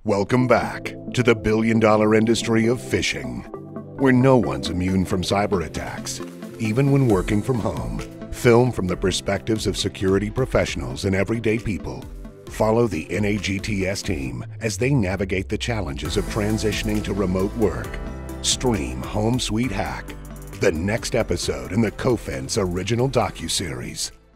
Welcome back to the billion-dollar industry of phishing, where no one's immune from cyber attacks, even when working from home. Film from the perspectives of security professionals and everyday people. Follow the NAGTS team as they navigate the challenges of transitioning to remote work. Stream Home Sweet Hack, the next episode in the Cofense original docuseries.